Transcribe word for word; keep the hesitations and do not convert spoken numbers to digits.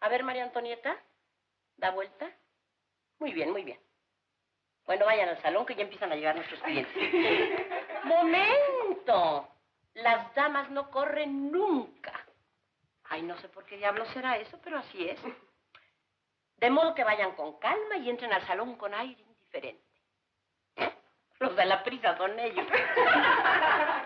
A ver, María Antonieta, da vuelta. Muy bien, muy bien. Bueno, vayan al salón que ya empiezan a llegar nuestros clientes. ¡Momento! Las damas no corren nunca. Ay, no sé por qué diablos será eso, pero así es. De modo que vayan con calma y entren al salón con aire indiferente. Los de la prisa son ellos.